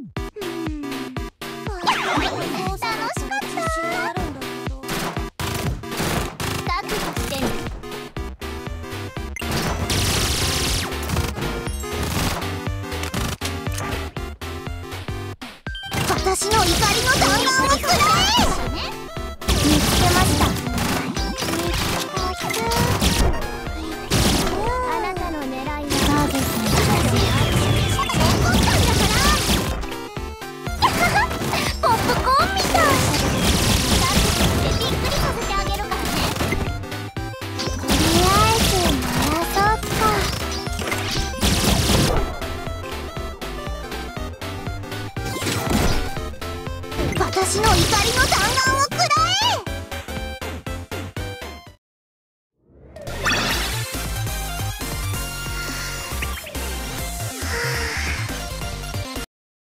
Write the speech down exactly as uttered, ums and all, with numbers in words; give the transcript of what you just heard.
私の怒りの弾丸をくれ。見つけました。あなたの狙いはターゲットに怒ったんだからポップコーンみたい。ダンスしてびっくりさせてあげるからね。とりあえず鳴らそうか。私の怒りの弾丸を